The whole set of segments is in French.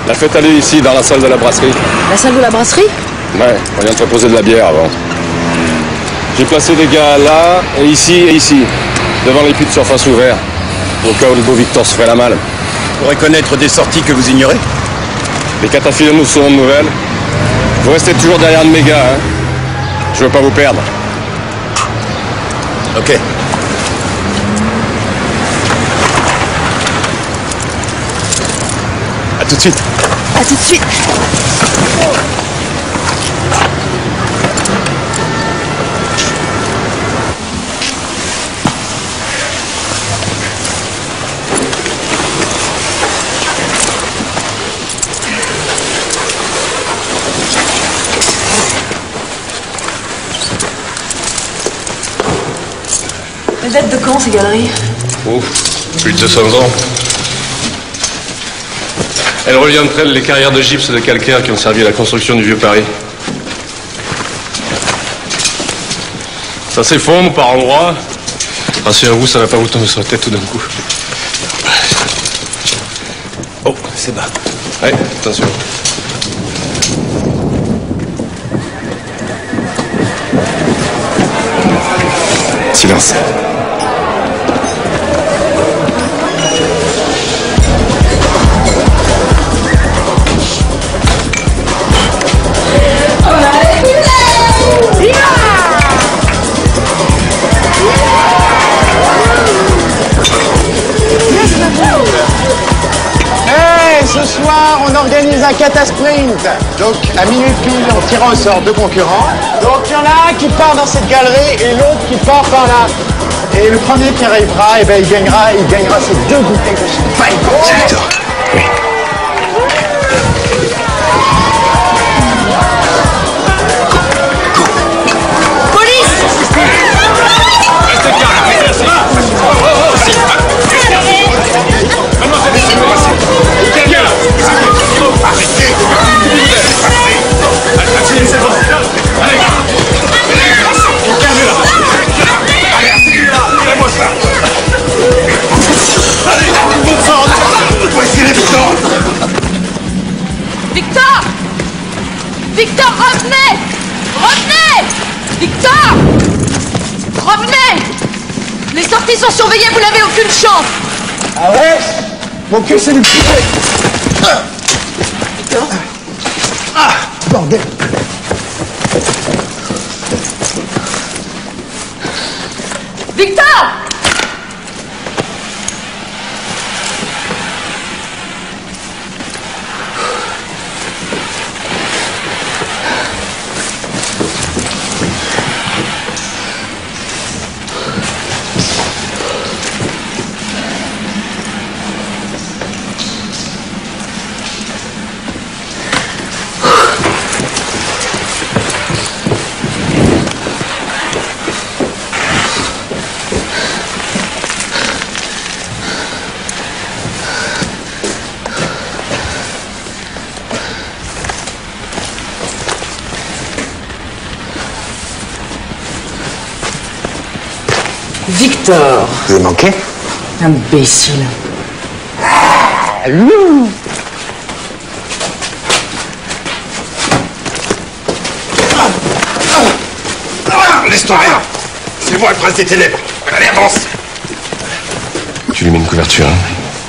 La fête allait ici, dans la salle de la brasserie. La salle de la brasserie? Ouais, on vient de proposer de la bière avant. J'ai placé des gars là, et ici, devant les puits de surface ouverts, au cas où le beau Victor se ferait la malle. Vous pourrez connaître des sorties que vous ignorez? Les cataphiles nous seront de nouvelles. Vous restez toujours derrière de mes gars, hein. Je veux pas vous perdre. Ok. À tout de suite. À tout de suite. Elles datent de quand, ces galeries? Oh, plus de 200 ans. Elle relie entre elles les carrières de gypse et de calcaire qui ont servi à la construction du vieux Paris. Ça s'effondre par endroits. Rassurez-vous, ça va pas vous tomber sur la tête tout d'un coup. Oh, c'est bas. Ouais, attention. Silence. Ce soir, on organise un cata-sprint. Donc, à minuit pile, on tirera au sort deux concurrents. Donc, il y en a un qui part dans cette galerie et l'autre qui part par là. Et le premier qui arrivera, eh ben, il gagnera ces deux bouteilles de champagne. C'est Victor. Oui. Victor! Victor, revenez! Revenez! Victor! Revenez! Les sorties sont surveillées, vous n'avez aucune chance! Ah ouais? Mon cul, c'est du poulet. Victor? Ah, bordel. Victor! Victor! Vous avez manqué? Imbécile. Laisse tomber. C'est moi le prince des ténèbres. Allez, avance. Tu lui mets une couverture, hein.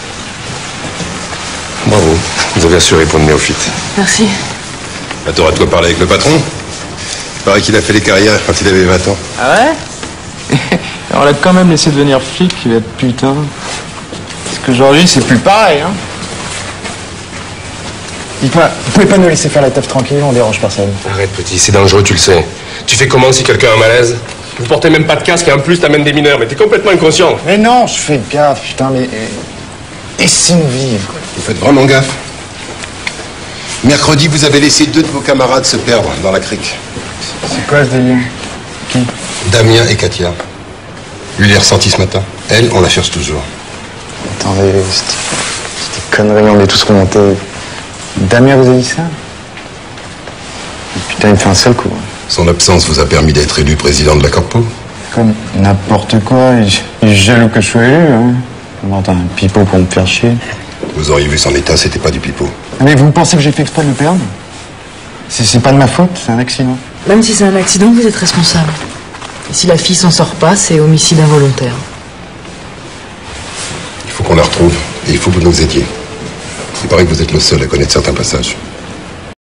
Bravo, vous avez assuré pour le néophyte. Merci. Bah, t'auras de quoi parler avec le patron. Il paraît qu'il a fait les carrières quand il avait 20 ans. Ah ouais? On l'a quand même laissé devenir flic, il va être putain. Parce qu'aujourd'hui, c'est plus pareil, hein. Dites-moi, vous pouvez pas nous laisser faire la teuf tranquille, on dérange personne. Arrête, petit, c'est dangereux, tu le sais. Tu fais comment si quelqu'un a un malaise? Vous portez même pas de casque et en plus t'amènes des mineurs, mais t'es complètement inconscient. Mais non, je fais gaffe, putain, mais... Laissez-nous vivre. Vous faites vraiment gaffe. Mercredi, vous avez laissé 2 de vos camarades se perdre dans la crique. C'est quoi ce délire? Qui? Damien et Katia. Lui, il est ressenti ce matin. Elle, on la cherche toujours. Attendez, c'était connerie, on est tous remontés. Damien vous a dit ça? Putain, il me fait un seul coup. Son absence vous a permis d'être élu président de la Corpo. Comme n'importe quoi, il est jaloux que je sois élu, hein. Comment t'as un pipeau pour me faire chier? Vous auriez vu son état, c'était pas du pipeau. Mais vous pensez que j'ai fait exprès de le perdre? C'est pas de ma faute, c'est un accident. Même si c'est un accident, vous êtes responsable. Et si la fille s'en sort pas, c'est homicide involontaire. Il faut qu'on la retrouve, et il faut que vous nous aidiez. Il paraît que vous êtes le seul à connaître certains passages.